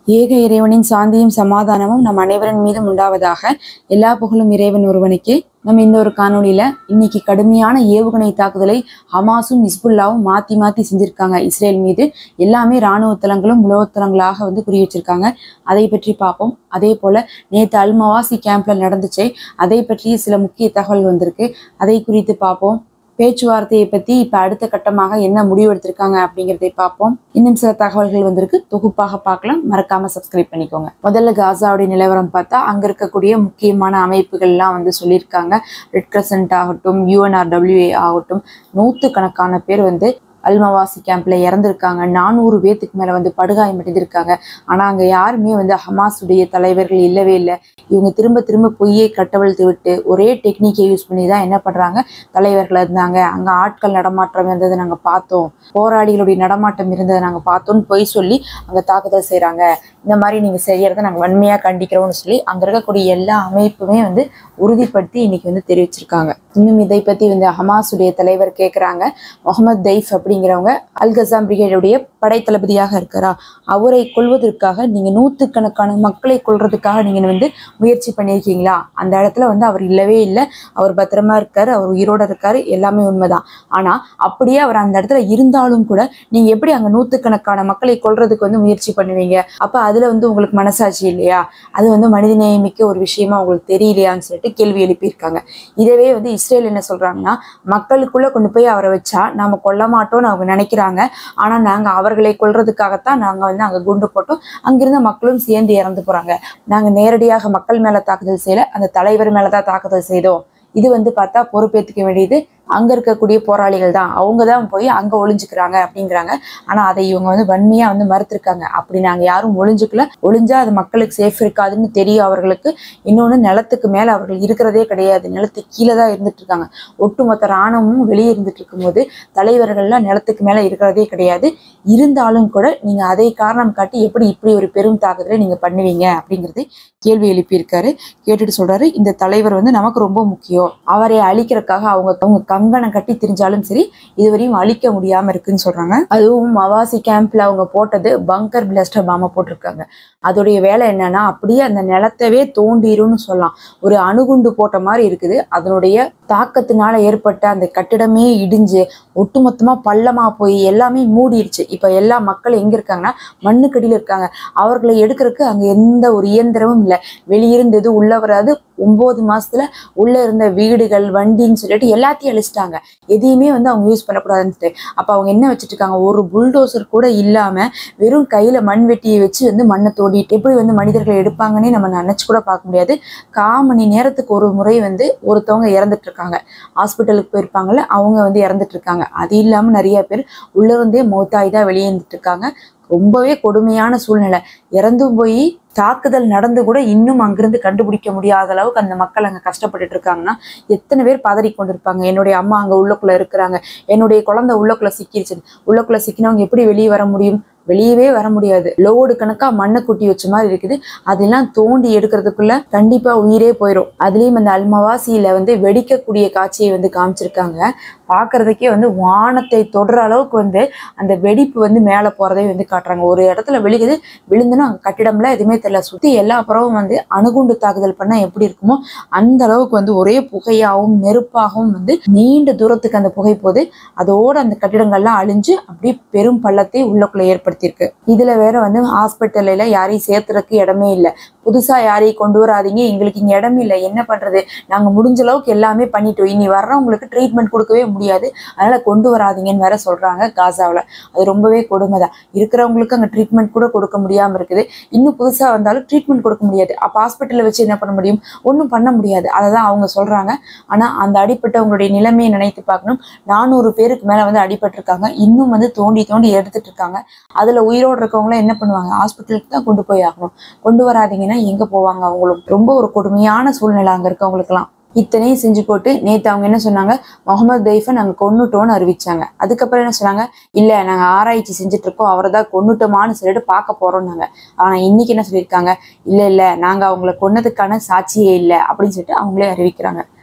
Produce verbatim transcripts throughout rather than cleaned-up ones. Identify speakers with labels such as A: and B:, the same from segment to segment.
A: ஏக இறைவனின் சாந்தியும் சமாதானமும் நம் அனைவரின் மீதும் உண்டாவதாக. எல்லா புகழும் இறைவன் ஒருவனுக்கே. நம்ம இந்த ஒரு காணொலியில இன்னைக்கு கடுமையான ஏவுகணை தாக்குதலை ஹமாஸும் ஹிஸ்புல்லாவும் மாத்தி மாத்தி செஞ்சிருக்காங்க இஸ்ரேல் மீது. எல்லாமே இராணுவ தளங்களும் உளவுத்தளங்களாக வந்து குறி வச்சிருக்காங்க. அதை பற்றி பார்ப்போம். அதே போல நேற்று அல் மவாசி கேம்ப்ல நடந்துச்சு, அதை பற்றிய சில முக்கிய தகவல் வந்திருக்கு, அதை குறித்து பார்ப்போம். பேச்சுவார்த்தையை பத்தி இப்ப அடுத்த கட்டமாக என்ன முடிவு எடுத்திருக்காங்க அப்படிங்கிறதை பார்ப்போம். இன்னும் சில தகவல்கள் வந்திருக்கு, தொகுப்பாக பார்க்கலாம். மறக்காம சப்ஸ்கிரைப் பண்ணிக்கோங்க. முதல்ல காசாவுடைய நிலவரம் பார்த்தா அங்க இருக்கக்கூடிய முக்கியமான அமைப்புகள் எல்லாம் வந்து சொல்லியிருக்காங்க. ரெட் கிரசன்ட் ஆகட்டும், யூஎன்ஆர்டபிள்யூஏ ஆகட்டும், நூற்று கணக்கான பேர் வந்து அல் மவாசி கேம்ப்ல இறந்துருக்காங்க. நானூறு பேத்துக்கு மேல வந்து படுகாயம் அடைந்திருக்காங்க. ஆனா அங்க யாருமே வந்து ஹமாஸுடைய தலைவர்கள் இல்லவே இல்லை. இவங்க திரும்ப திரும்ப பொய்யை கட்டவிழ்த்து விட்டு ஒரே டெக்னிக்கை யூஸ் பண்ணி தான் என்ன பண்றாங்க, தலைவர்கள் இருந்தாங்க, அங்க ஆட்கள் நடமாட்டம் இருந்ததை நாங்க பார்த்தோம், போராளிகளுடைய நடமாட்டம் இருந்ததை நாங்க பார்த்தோம்னு பொய் சொல்லி அங்க தாக்குதல் செய்யறாங்க. இந்த மாதிரி நீங்க செய்யறதை நாங்க வன்மையா கண்டிக்கிறோம்னு சொல்லி அங்க இருக்கக்கூடிய எல்லா அமைப்புமே வந்து உறுதிப்படுத்தி இன்னைக்கு வந்து தெரிவிச்சிருக்காங்க. இன்னும் இதை பத்தி வந்து ஹமாஸுடைய தலைவர் கேட்கிறாங்க. முகமது தைஃப் அப்படிங்கிறவங்க அல் கசாம் பிரிகேடுடைய படை தளபதியாக இருக்கிறா, அவரை கொல்வதற்காக நீங்க நூற்றுக்கணக்கான மக்களை கொல்றதுக்காக நீங்க வந்து முயற்சி பண்ணியிருக்கீங்களா? அந்த இடத்துல வந்து அவர் இல்லவே இல்லை, அவர் பத்திரமா இருக்காரு, அவர் உயிரோட இருக்காரு, எல்லாமே உண்மைதான். ஆனா அப்படியே அவர் அந்த இடத்துல இருந்தாலும் கூட நீங்க எப்படி அங்க நூற்றுக்கணக்கான மக்களை கொல்றதுக்கு வந்து முயற்சி பண்ணுவீங்க? அப்ப அதுல வந்து உங்களுக்கு மனசாட்சி இல்லையா? அது வந்து மனிதநேயமிக்க ஒரு விஷயமா உங்களுக்கு தெரியலையான்னு சொல்லிட்டு கேள்வி எழுப்பியிருக்காங்க. இதவே வந்து இஸ்ரேல் என்ன சொல்றாங்கன்னா, மக்களுக்குள்ள கொண்டு போய் அவரை வச்சா நாம கொல்ல மாட்டோம்னு அவங்க நினைக்கிறாங்க. ஆனா நாங்க அவர்களை கொல்றதுக்காகத்தான் நாங்க வந்து அங்க குண்டு போட்டோம், அங்கிருந்த மக்களும் சேர்ந்து இறந்து போறாங்க. நாங்க நேரடியாக மக்கள் மேல தாக்குதல் செய்யல, அந்த தலைவர் மேலதான் தாக்குதல் செய்தோம். இது வந்து பார்த்தா பொறுப்பேற்றுக்க வேண்டியது அங்க இருக்கக்கூடிய போராளிகள் தான், அவங்க தான் போய் அங்க ஒளிஞ்சுக்கிறாங்க அப்படிங்கிறாங்க. ஆனா அதை இவங்க வந்து வன்மையா வந்து மறுத்திருக்காங்க. அப்படி நாங்க யாரும் ஒளிஞ்சுக்கல, ஒளிஞ்சா அது மக்களுக்கு சேஃப் இருக்காதுன்னு தெரியும் அவர்களுக்கு. இன்னொன்னு, நிலத்துக்கு மேல அவர்கள் இருக்கிறதே கிடையாது, நிலத்துக்கு கீழே தான் இருந்துட்டு இருக்காங்க. ஒட்டுமொத்த இராணுவமும் வெளியே இருந்துட்டு இருக்கும் போது தலைவர்கள்லாம் நிலத்துக்கு மேல இருக்கிறதே கிடையாது. இருந்தாலும் கூட நீங்க அதை காரணம் காட்டி எப்படி இப்படி ஒரு பெரும் தாக்குதலை நீங்க பண்ணுவீங்க அப்படிங்கிறது கேள்வி எழுப்பியிருக்காரு. கேட்டுட்டு சொல்றாரு, இந்த தலைவர் வந்து நமக்கு ரொம்ப முக்கியம், அவரை அழிக்கிறதுக்காக அவங்க அவங்க கங்கணம் கட்டி திரிஞ்சாலும் சரி இதுவரையும் அழிக்க முடியாம இருக்குன்னு சொல்றாங்க. அதுவும் மவாசி கேம்ப்ல அவங்க போட்டது பங்கர் பிளாஸ்டர் பாம்பை போட்டிருக்காங்க. அதோடைய வேலை என்னன்னா, அப்படியே அந்த நிலத்தவே தோண்டிரும்னு சொல்லலாம். ஒரு அணுகுண்டு போட்ட மாதிரி இருக்குது. அதனுடைய தாக்கத்தினால ஏற்பட்ட அந்த கட்டிடமே இடிஞ்சு ஒட்டுமொத்தமா பள்ளமா போய் எல்லாமே மூடிடுச்சு. இப்ப எல்லா மக்கள் எங்க இருக்காங்கன்னா மண்ணுக்கடியில இருக்காங்க. அவர்களை எடுக்கிறதுக்கு அங்க எந்த ஒரு இயந்திரமும் இல்லை. வெளியிருந்தது உள்ள வராது. ஒன்பது மாசத்துல உள்ள இருந்த வீடுகள் வண்டின்னு சொல்லிட்டு எல்லாத்தையும் அழிச்சிட்டாங்க. எதையுமே வந்து அவங்க யூஸ் பண்ணக்கூடாதுன்ட்டு. அப்ப அவங்க என்ன வச்சுட்டு இருக்காங்க, ஒரு புல்டோசர் கூட இல்லாம வெறும் கையில மண்வெட்டியை வச்சு வந்து மண்ணை தோண்டிட்டு எப்படி வந்து மனிதர்களை எடுப்பாங்கன்னே நம்ம நினைச்சு கூட பார்க்க முடியாது. கால் மணி நேரத்துக்கு ஒரு முறை வந்து ஒருத்தவங்க இறந்துட்டு இருக்காங்க. ஹாஸ்பிட்டலுக்கு போயிருப்பாங்கல்ல, அவங்க வந்து இறந்துட்டு இருக்காங்க. அது இல்லாம நிறைய பேர் உள்ள இருந்தே மௌத்தாய் தான் வெளியே இருந்துட்டு இருக்காங்க. ரொம்பவே கொடுமையான சூழ்நிலை. இறந்தும் போய் தாக்குதல் நடந்து கூட இன்னும் அங்கிருந்து கண்டுபிடிக்க முடியாத அளவுக்கு அந்த மக்கள் அங்க கஷ்டப்பட்டுட்டு இருக்காங்கன்னா எத்தனை பேர் பதறி கொண்டிருப்பாங்க. என்னுடைய அம்மா அங்க உள்ளக்குள்ள இருக்கிறாங்க, என்னுடைய குழந்தை உள்ளக்குள்ள சிக்கிருச்சு, உள்ளக்குள்ள சிக்கினவங்க எப்படி வெளியே வர முடியும்? வெளியவே வர முடியாது. லோடு கணக்கா மண்ணை குட்டி வச்ச மாதிரி இருக்குது. அதெல்லாம் தோண்டி எடுக்கிறதுக்குள்ள கண்டிப்பா உயிரே போயிடும். அதுலயும் அந்த அல் மவாசியில வந்து வெடிக்கக்கூடிய காட்சியை வந்து காமிச்சிருக்காங்க. பாக்குறதுக்கே வந்து வானத்தை தொடர அளவுக்கு வந்து அந்த வெடிப்பு வந்து மேல போறதை வந்து காட்டுறாங்க. ஒரு இடத்துல விழுகுது, விழுந்துன்னா அங்க கட்டிடம்லாம் எதுவுமே தெரியல. சுத்தி எல்லா புறமும் வந்து அணுகுண்டு தாக்குதல் பண்ணா எப்படி இருக்குமோ அந்த அளவுக்கு வந்து ஒரே புகையாகவும் நெருப்பாகவும் வந்து நீண்ட தூரத்துக்கு அந்த புகை போது அதோட அந்த கட்டிடங்கள்லாம் அழிஞ்சு அப்படி பெரும் பள்ளத்தை உள்ளக்குள்ள ஏற்படுத்தி இருக்கு. இதுல வேற வந்து ஹாஸ்பிட்டல்ல யாரையும் சேர்த்துறதுக்கு இடமே இல்லை. புதுசா யாரையும் கொண்டு வராதிங்க, எங்களுக்கு இங்க இடம் இல்லை, என்ன பண்றது, நாங்க முடிஞ்ச அளவுக்கு எல்லாமே பண்ணிட்டோம், இனி வர்றவங்களுக்கு ட்ரீட்மெண்ட் கொடுக்கவே முடியாது, அதனால கொண்டு வராதிங்கன்னு வேற சொல்றாங்க காசாவில். அது ரொம்பவே கொடுமைதான். இருக்கிறவங்களுக்கு அங்க ட்ரீட்மெண்ட் கூட கொடுக்க முடியாம இருக்குது. இன்னும் புதுசா வந்தாலும் ட்ரீட்மெண்ட் கொடுக்க முடியாது. அப்ப ஹாஸ்பிட்டல்ல வச்சு என்ன பண்ண முடியும்? ஒன்றும் பண்ண முடியாது. அததான் அவங்க சொல்றாங்க. ஆனா அந்த அடிப்பட்டவங்களுடைய நிலைமையை நினைத்து பார்க்கணும். நானூறு பேருக்கு மேல வந்து அடிபட்டிருக்காங்க. இன்னும் வந்து தோண்டி தோண்டி எடுத்துட்டு இருக்காங்க. அதுல உயிரோடு இருக்கவங்களாம் என்ன பண்ணுவாங்க? ஹாஸ்பிட்டலுக்கு தான் கொண்டு போய் ஆகணும். கொண்டு வராதிங்கன்னா எங்க போவாங்க? அவங்களும் ரொம்ப ஒரு கொடுமையான சூழ்நிலை அங்க இருக்கவங்களுக்கு எல்லாம். இத்தனையும் செஞ்சு போட்டு நேற்று அவங்க என்ன சொன்னாங்க, முகமது தைஃபை நாங்க கொன்னுட்டோம்னு அறிவிச்சாங்க. அதுக்கப்புறம் என்ன சொன்னாங்க, இல்ல நாங்க ஆராய்ச்சி செஞ்சுட்டு இருக்கோம், அவரை தான் கொன்னுட்டோமான்னு சொல்லிட்டு பார்க்க போறோம்னாங்க. ஆனா இன்னைக்கு என்ன சொல்லியிருக்காங்க, இல்ல இல்ல நாங்க அவங்களை கொன்னதுக்கான சாட்சியே இல்லை அப்படின்னு சொல்லிட்டு அவங்களே அறிவிக்கிறாங்க.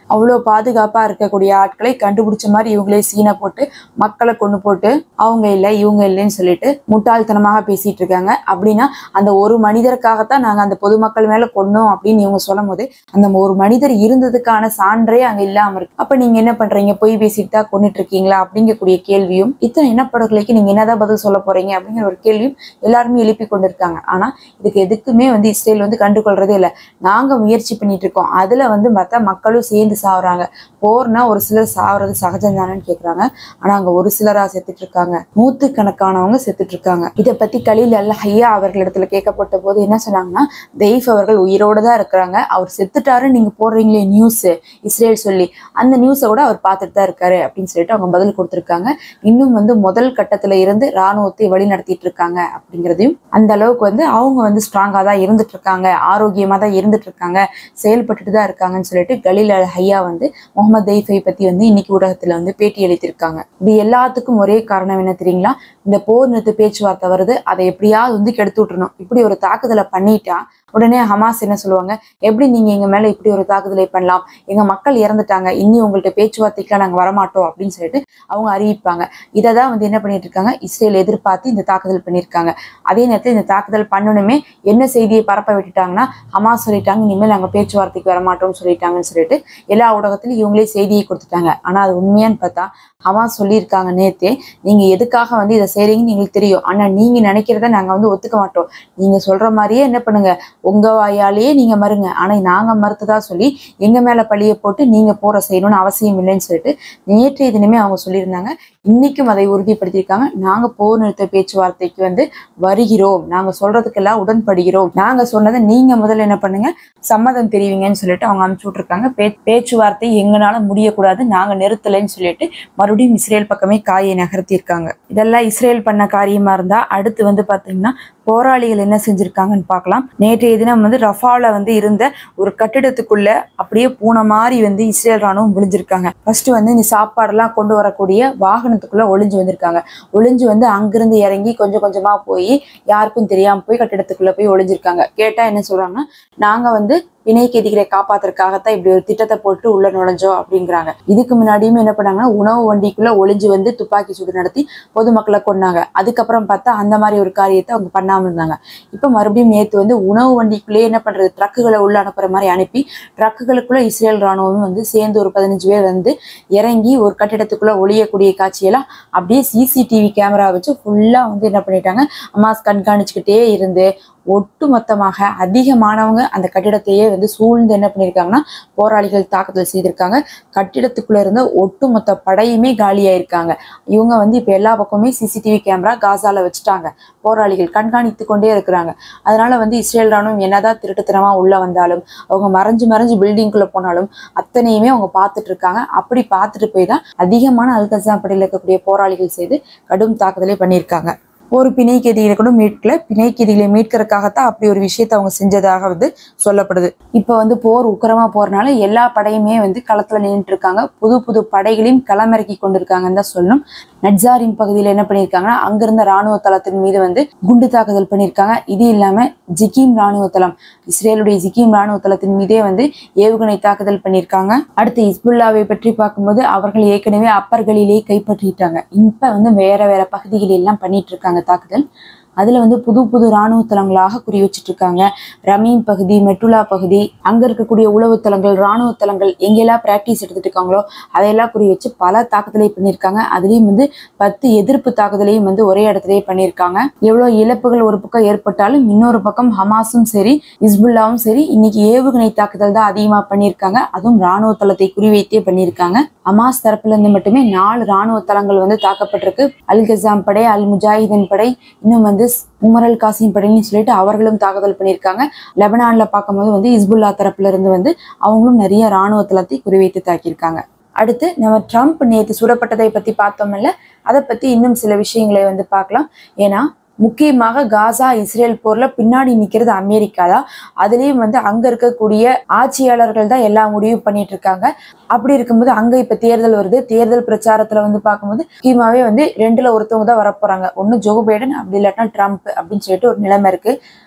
A: அவ்வளோ பாதுகாப்பா இருக்கக்கூடிய ஆட்களை கண்டுபிடிச்ச மாதிரி இவங்களே சீனை போட்டு மக்களை கொண்டு போட்டு அவங்க இல்லை இவங்க இல்லைன்னு சொல்லிட்டு முட்டாள்தனமாக பேசிட்டு இருக்காங்க. அப்படின்னா அந்த ஒரு மனிதருக்காகத்தான் நாங்க அந்த பொதுமக்கள் மேல கொன்னோம் அப்படின்னு இவங்க சொல்லும் போது அந்த ஒரு மனிதர் இருந்ததுக்கான சான்றே அங்க இல்லாம இருக்கு. அப்ப நீங்க என்ன பண்றீங்க, பொய் பேசிட்டு தான் கொண்டுட்டு இருக்கீங்களா அப்படிங்கக்கூடிய கேள்வியும், இத்தனை இனப்படுகொலைக்கு நீங்க என்னதான் பதில் சொல்ல போறீங்க அப்படிங்கிற ஒரு கேள்வியும் எல்லாருமே எழுப்பி கொண்டு இருக்காங்க. ஆனா இதுக்கு எதுக்குமே வந்து இஸ்ரேல் வந்து கண்டுகொள்றதே இல்லை. நாங்க முயற்சி பண்ணிட்டு இருக்கோம், அதுல வந்து மத்த மக்களும் சேர்ந்து சாவுறாங்க. போர்னா ஒரு சிலர் சாவுறது சகஜம் தானேன்னு கேக்குறாங்க. ஆனா அங்க ஒரு சிலரா செத்துட்டு இருக்காங்க, நூத்து கணக்கானவங்க செத்துட்டு இருக்காங்க. இதை பத்தி கலீல் அல் ஹையா அவர்களிடத்துல கேட்கப்பட்ட போது என்ன சொன்னாங்கன்னா, தெய்ஃப் அவர்கள் உயிரோடு தான் இருக்கிறாங்க, அவர் செத்துட்டாருன்னு நீங்க போடுறீங்களே நியூஸ் இஸ்ரேல் சொல்லி, அந்த நியூஸை கூட அவர் பார்த்துட்டு தான் இருக்காரு அப்படின்னு சொல்லிட்டு அவங்க பதில் கொடுத்திருக்காங்க. இன்னும் வந்து முதல் கட்டத்துல இருந்து ராணுவத்தை வழி நடத்திட்டு இருக்காங்க அப்படிங்கிறதையும், அந்த அளவுக்கு வந்து அவங்க வந்து ஸ்ட்ராங்கா தான் இருந்துட்டு இருக்காங்க, ஆரோக்கியமா தான் இருந்துட்டு இருக்காங்க, செயல்பட்டுட்டு தான் இருக்காங்கன்னு சொல்லிட்டு கலீல் அல் ஹையா வந்து முகமது தெய்ஃபை பத்தி வந்து இன்னைக்கு ஊடகத்துல வந்து பேட்டி அளித்திருக்காங்க. இது எல்லாத்துக்கும் ஒரே காரணம் என்ன தெரியுங்களா, இந்த போர் நிறுத்த பேச்சுவார்த்தை வருது, அதை எப்படியாவது வந்து கெடுத்து விட்டுறணும். இப்படி ஒரு தாக்குதலை பண்ணிட்டா உடனே ஹமாஸ் என்ன சொல்லுவாங்க, எப்படி நீங்க எங்க மேல இப்படி ஒரு தாக்குதலை பண்ணலாம், எங்க மக்கள் இறந்துட்டாங்க, இனி உங்கள்ட்ட பேச்சுவார்த்தைக்கெல்லாம் நாங்க வரமாட்டோம் அப்படின்னு சொல்லிட்டு அவங்க அறிவிப்பாங்க. இதை தான் வந்து என்ன பண்ணிட்டு இருக்காங்க, இஸ்ரேல் எதிர்பார்த்து இந்த தாக்குதல் பண்ணியிருக்காங்க. அதே நேரத்தில் இந்த தாக்குதல் பண்ணணுமே என்ன செய்தியை பரப்ப விட்டுட்டாங்கன்னா, ஹமாஸ் சொல்லிட்டாங்க இனிமேல் நாங்க பேச்சுவார்த்தைக்கு வரமாட்டோம்னு சொல்லிட்டாங்கன்னு சொல்லிட்டு எல்லா ஊடகத்திலும் இவங்களே செய்தியை கொடுத்துட்டாங்க. ஆனா அது உண்மையான்னு பார்த்தா ஹமாஸ் சொல்லியிருக்காங்க நேத்தே, நீங்க எதுக்காக வந்து இதை செய்றீங்கன்னு எங்களுக்கு தெரியும், ஆனா நீங்க நினைக்கிறத நாங்க வந்து ஒத்துக்க மாட்டோம், நீங்க சொல்ற மாதிரியே என்ன பண்ணுங்க, உங்க வாயாலேயே நீங்க மறுங்க, ஆனா நாங்க மறுத்ததா சொல்லி எங்க மேல பழிய போட்டு நீங்க போற செய்யணும்னு அவசியம் இல்லைன்னு சொல்லிட்டு நேற்றைய தினமே அவங்க சொல்லியிருந்தாங்க. இன்னைக்கும் அதை உறுதிப்படுத்தியிருக்காங்க. நாங்க போர் நிறுத்த பேச்சுவார்த்தைக்கு வந்து வருகிறோம், நாங்க சொல்றதுக்கெல்லாம் உடன்படுகிறோம், நாங்க சொன்னதை நீங்க முதல்ல என்ன பண்ணுங்க சம்மதம் தெரிவிங்கன்னு சொல்லிட்டு அவங்க அனுப்பிச்சு விட்டுருக்காங்க. பே பேச்சுவார்த்தை எங்கனால முடியக்கூடாது, நாங்க நிறுத்தலைன்னு சொல்லிட்டு மறுபடியும் இஸ்ரேல் பக்கமே காயை நகர்த்தியிருக்காங்க. இதெல்லாம் இஸ்ரேல் பண்ண காரியமா இருந்தா அடுத்து வந்து பாத்தீங்கன்னா போராளிகள் என்ன செஞ்சிருக்காங்கன்னு பார்க்கலாம். நேற்றைய தினம் வந்து ரஃபால வந்து இருந்த ஒரு கட்டிடத்துக்குள்ள அப்படியே பூனை மாதிரி வந்து இஸ்ரேல் ராணுவம் ஒளிஞ்சிருக்காங்க. ஃபர்ஸ்ட் வந்து இந்த சாப்பாடெல்லாம் கொண்டு வரக்கூடிய வாகனத்துக்குள்ள ஒளிஞ்சு வந்திருக்காங்க. ஒளிஞ்சு வந்து அங்கிருந்து இறங்கி கொஞ்சம் கொஞ்சமா போய் யாருக்கும் தெரியாம போய் கட்டிடத்துக்குள்ள போய் ஒளிஞ்சிருக்காங்க. கேட்டா என்ன சொல்றாங்கன்னா, நாங்க வந்து பிணை கைதிகளை காப்பாத்துறதுக்காகத்தான் இப்படி ஒரு திட்டத்தை போட்டு உள்ள நுழைஞ்சோம் அப்படிங்கிறாங்க. இதுக்கு முன்னாடியுமே என்ன பண்ணாங்கன்னா, உணவு வண்டிக்குள்ள ஒளிஞ்சு வந்து துப்பாக்கி சூடு நடத்தி பொதுமக்களை கொண்டாங்க. அதுக்கப்புறம் பார்த்தா அந்த மாதிரி ஒரு காரியத்தை அவங்க பண்ணாம இருந்தாங்க. இப்ப மறுபடியும் நேற்று வந்து உணவு வண்டிக்குள்ளேயே என்ன பண்றது, ட்ரக்குகளை உள்ள அனுப்புற மாதிரி அனுப்பி ட்ரக்குகளுக்குள்ள இஸ்ரேல் ராணுவம் வந்து சேர்ந்து ஒரு பதினஞ்சு பேர் வந்து இறங்கி ஒரு கட்டிடத்துக்குள்ள ஒளியக்கூடிய காட்சியெல்லாம் அப்படியே சிசிடிவி கேமரா வச்சு ஃபுல்லா வந்து என்ன பண்ணிட்டாங்க, ஹமாஸ் கண்காணிச்சுக்கிட்டே இருந்து ஒட்டு மொத்தமாக அதிகமானவங்க அந்த கட்டிடத்தையே வந்து சூழ்ந்து என்ன பண்ணியிருக்காங்கன்னா போராளிகள் தாக்குதல் செய்திருக்காங்க. கட்டிடத்துக்குள்ள இருந்த ஒட்டுமொத்த படையுமே காலியாயிருக்காங்க. இவங்க வந்து இப்ப எல்லா பக்கமே சிசிடிவி கேமரா காசால வச்சுட்டாங்க, போராளிகள் கண்காணித்து கொண்டே இருக்கிறாங்க. அதனால வந்து இஸ்ரேல் ராணுவம் என்னதான் திருட்டுத்தனமா உள்ள வந்தாலும் அவங்க மறைஞ்சு மறைஞ்சு பில்டிங்குள்ள போனாலும் அத்தனையுமே அவங்க பார்த்துட்டு இருக்காங்க. அப்படி பார்த்துட்டு போய் தான் அதிகமான அல் கஸாம் படையில் இருக்கக்கூடிய போராளிகள் செய்து கடும் தாக்குதலை பண்ணியிருக்காங்க. ஒரு பிணை கைதிகளை கூட மீட்கல, பிணை கைதிகளை மீட்கிறதுக்காகத்தான் அப்படி ஒரு விஷயத்த அவங்க செஞ்சதாக வந்து சொல்லப்படுது. இப்ப வந்து போர் உக்கிரமா போறனால எல்லா படையுமே வந்து களத்துல நின்றுட்டு இருக்காங்க. புது புது படைகளையும் களமிறக்கி கொண்டிருக்காங்கன்னு தான் சொல்லணும். நட்சாரின் பகுதியில என்ன பண்ணியிருக்காங்கன்னா, அங்கிருந்த ராணுவ தளத்தின் மீது வந்து குண்டு தாக்குதல் பண்ணியிருக்காங்க. இது இல்லாம ஜிகீம் ராணுவ தளம், இஸ்ரேலுடைய ஜிகீம் ராணுவ தளத்தின் மீதே வந்து ஏவுகணை தாக்குதல் பண்ணியிருக்காங்க. அடுத்து ஹிஸ்புல்லாவை பற்றி பார்க்கும்போது அவர்கள் ஏற்கனவே அப்பர் கலீலை கைப்பற்றிட்டாங்க. இப்ப வந்து வேற வேற பகுதிகளில் எல்லாம் பண்ணிட்டு இருக்காங்க தாக்குதல். அதுல வந்து புது புது ராணுவ தளங்களாக குறி வச்சுட்டு இருக்காங்க. ரமீம் பகுதி, மெட்டுலா பகுதி, அங்க இருக்கக்கூடிய உளவு தளங்கள், ராணுவ தளங்கள் எங்கெல்லாம் பிராக்டிஸ் எடுத்துட்டு இருக்காங்களோ அதையெல்லாம் குறி வச்சு பல தாக்குதலை பண்ணியிருக்காங்க. அதுலயும் வந்து பத்து எதிர்ப்பு தாக்குதலையும் வந்து ஒரே இடத்துலயே பண்ணியிருக்காங்க. எவ்வளவு இழப்புகள் ஒரு பக்கம் ஏற்பட்டாலும் இன்னொரு பக்கம் ஹமாஸும் சரி ஹிஸ்புல்லாவும் சரி இன்னைக்கு ஏவுகணை தாக்குதல் தான் அதிகமா பண்ணியிருக்காங்க. அதுவும் ராணுவ தளத்தை குறிவைத்தே பண்ணியிருக்காங்க. ஹமாஸ் தரப்புல இருந்து மட்டுமே நாலு ராணுவ தளங்கள் வந்து தாக்கப்பட்டிருக்கு. அல் கஸாம் படை, அல் முஜாஹிதீன் படை, இன்னும் வந்து உமர் அல் காசிம் படைன்னு சொல்லிட்டு அவர்களும் தாக்குதல் பண்ணியிருக்காங்க. லெபனான்ல பார்க்கும்போது வந்து ஹிஸ்புல்லா தரப்புல இருந்து வந்து அவங்களும் நிறைய ராணுவ தளத்தை குறிவைத்து தாக்கியிருக்காங்க. அடுத்து நம்ம ட்ரம்ப் நேற்று சுடப்பட்டதை பத்தி பார்த்தோம்ல, அதை பத்தி இன்னும் சில விஷயங்களை வந்து பார்க்கலாம். ஏன்னா முக்கியமாக காசா இஸ்ரேல் போர்ல பின்னாடி நிக்கிறது அமெரிக்கா தான். அதுலயும் வந்து அங்க இருக்கக்கூடிய ஆட்சியாளர்கள் தான் எல்லா முடிவு பண்ணிட்டு இருக்காங்க. அப்படி இருக்கும்போது அங்க இப்ப தேர்தல் வருது. தேர்தல் பிரச்சாரத்துல வந்து பார்க்கும்போது முக்கியமாவே வந்து ரெண்டுல ஒருத்தவங்க தான் வரப்போறாங்க. ஒண்ணு ஜோ பைடன், அப்படி இல்லாட்டினா ட்ரம்ப் அப்படின்னு சொல்லிட்டு ஒரு நிலைமை இருக்கு.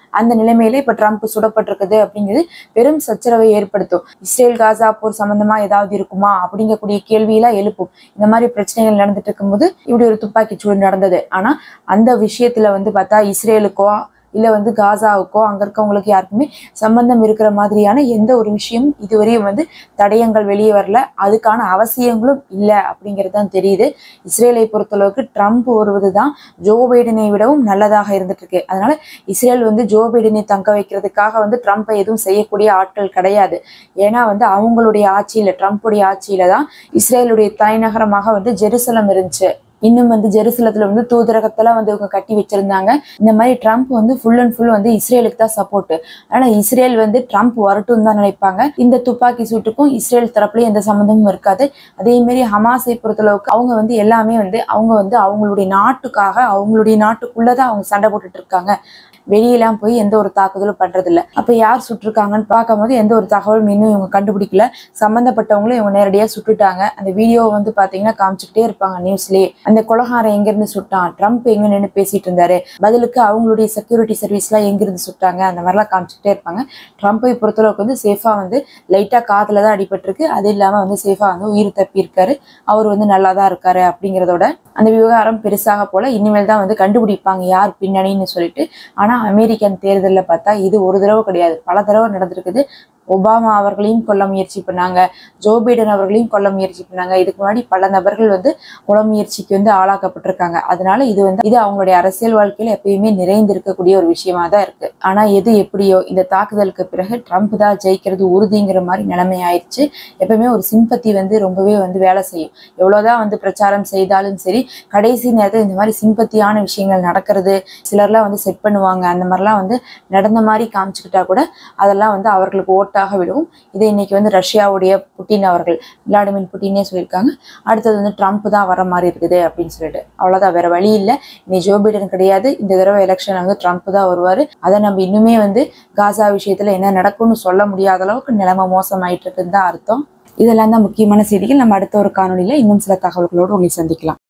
A: அந்த நிலைமையில இப்ப ட்ரம்ப் சுடப்பட்டிருக்குது அப்படிங்கிறது பெரும் சச்சரவை ஏற்படுத்தும். இஸ்ரேல் காசா போர் சம்பந்தமா ஏதாவது இருக்குமா அப்படிங்கக்கூடிய கேள்வியெல்லாம் எழுப்பும். இந்த மாதிரி பிரச்சனைகள் நடந்துட்டு இருக்கும்போது இப்படி ஒரு துப்பாக்கி சூடு நடந்தது. ஆனா அந்த விஷயத்துல வந்து பார்த்தா இஸ்ரேலுக்கோ இல்ல வந்து காசாவுக்கோ அங்க இருக்கவங்களுக்கு யாருக்குமே சம்பந்தம் இருக்கிற மாதிரியான எந்த ஒரு விஷயமும் இதுவரையும் வந்து தடயங்கள் வெளியே வரல. அதுக்கான அவசியங்களும் இல்லை அப்படிங்கிறது தான் தெரியுது. இஸ்ரேலை பொறுத்தளவுக்கு ட்ரம்ப் வருவதுதான் ஜோ பைடனை விடவும் நல்லதாக இருந்துட்டு இருக்கு. அதனால இஸ்ரேல் வந்து ஜோ பைடனை தங்க வைக்கிறதுக்காக வந்து ட்ரம்ப்பை எதுவும் செய்யக்கூடிய ஆட்கள் கிடையாது. ஏன்னா வந்து அவங்களுடைய ஆட்சியில ட்ரம்ப்புடைய ஆட்சியில தான் இஸ்ரேலுடைய தலைநகரமாக வந்து ஜெருசலம் இருந்துச்சு. இன்னும் வந்து ஜெருசலத்துல வந்து தூதரகத்தெல்லாம் வந்து இவங்க கட்டி வச்சிருந்தாங்க. இந்த மாதிரி ட்ரம்ப் வந்து ஃபுல் அண்ட் ஃபுல் வந்து இஸ்ரேலுக்கு தான் சப்போர்ட். ஆனா இஸ்ரேல் வந்து ட்ரம்ப் வரட்டும் தான் நினைப்பாங்க. இந்த துப்பாக்கி சூட்டுக்கும் இஸ்ரேல் தரப்புலயும் எந்த சம்மந்தமும் இருக்காது. அதே மாதிரி ஹமாஸை பொறுத்தளவுக்கு அவங்க வந்து எல்லாமே வந்து அவங்க வந்து அவங்களுடைய நாட்டுக்காக அவங்களுடைய நாட்டுக்குள்ளதான் அவங்க சண்டை போட்டுட்டு இருக்காங்க. வெளியெல்லாம் போய் எந்த ஒரு தாக்குதலும் பண்றது இல்லை. அப்ப யார் சுட்டிருக்காங்கன்னு பார்க்கும் போது எந்த ஒரு தகவலும் இன்னும் இவங்க கண்டுபிடிக்கல. சம்பந்தப்பட்டவங்களும் இவங்க நேரடியா சுட்டுட்டாங்க. அந்த வீடியோ வந்து பாத்தீங்கன்னா காமிச்சுக்கிட்டே இருப்பாங்க நியூஸ்லயே. அந்த கொலகாரம் எங்க இருந்து சுட்டான், ட்ரம்ப் எங்க நின்று பேசிட்டு இருந்தாரு, பதிலுக்கு அவங்களுடைய செக்யூரிட்டி சர்வீஸ் எல்லாம் எங்க இருந்து சுட்டாங்க, அந்த மாதிரிலாம் காமிச்சுக்கிட்டே இருப்பாங்க. ட்ரம்ப்பை பொறுத்தளவுக்கு வந்து சேஃபா வந்து லைட்டா காதுல தான் அடிபட்டிருக்கு. அது இல்லாம வந்து சேஃபா வந்து உயிர் தப்பி இருக்காரு. அவர் வந்து நல்லாதான் இருக்காரு அப்படிங்கிறதோட அந்த விவகாரம் பெருசாக போல இனிமேல் தான் வந்து கண்டுபிடிப்பாங்க யார் பின்னணின்னு சொல்லிட்டு. ஆனா அமெரிக்கன் தேர்தலில் பார்த்தா இது ஒரு தடவை கிடையாது, பல தடவை நடந்திருக்குது. ஒபாமா அவர்களையும் கொல்ல முயற்சி பண்ணாங்க, ஜோ பைடன் அவர்களையும் கொல்ல முயற்சி பண்ணாங்க. இதுக்கு முன்னாடி பல நபர்கள் வந்து கொலை முயற்சிக்கு வந்து ஆளாக்கப்பட்டிருக்காங்க. அதனால இது வந்து இது அவங்களுடைய அரசியல் வாழ்க்கையில எப்பயுமே நிறைந்திருக்கக்கூடிய ஒரு விஷயமா தான் இருக்கு. ஆனா எது எப்படியோ இந்த தாக்குதலுக்கு பிறகு ட்ரம்ப் தான் ஜெயிக்கிறது உறுதிங்கிற மாதிரி நிலைமை ஆயிடுச்சு. எப்பவுமே ஒரு சிம்பத்தி வந்து ரொம்பவே வந்து வேலை செய்யும். எவ்வளவுதான் வந்து பிரச்சாரம் செய்தாலும் சரி, கடைசி நேரத்தில் இந்த மாதிரி சிம்பத்தியான விஷயங்கள் நடக்கிறது, சிலர்லாம் வந்து செட் பண்ணுவாங்க. அந்த மாதிரிலாம் வந்து நடந்த மாதிரி காமிச்சுக்கிட்டா கூட அதெல்லாம் வந்து அவர்களுக்கு ஓட்ட விடும். இதை இன்னைக்கு வந்து ரஷ்யாவுடைய புட்டின் அவர்கள் விளாடிமிர் புட்டினே சொல்லியிருக்காங்க. அடுத்தது வந்து ட்ரம்ப் தான் வர மாதிரி இருக்குது அப்படின்னு சொல்லிட்டு. அவ்வளவுதான், வேற வழி இல்லை. இனி ஜோ பைடன் கிடையாது. இந்த தடவை எலெக்ஷன் வந்து ட்ரம்ப் தான் வருவாரு. அதை நம்ம இன்னுமே வந்து காசா விஷயத்துல என்ன நடக்கும்னு சொல்ல முடியாத அளவுக்கு நிலைமை மோசமாயிட்டு இருக்குன்னு தான் அர்த்தம். இதெல்லாம் தான் முக்கியமான செய்திகள். நம்ம அடுத்த ஒரு காணொலியில இன்னும் சில தகவல்களோடு உங்களை சந்திக்கலாம்.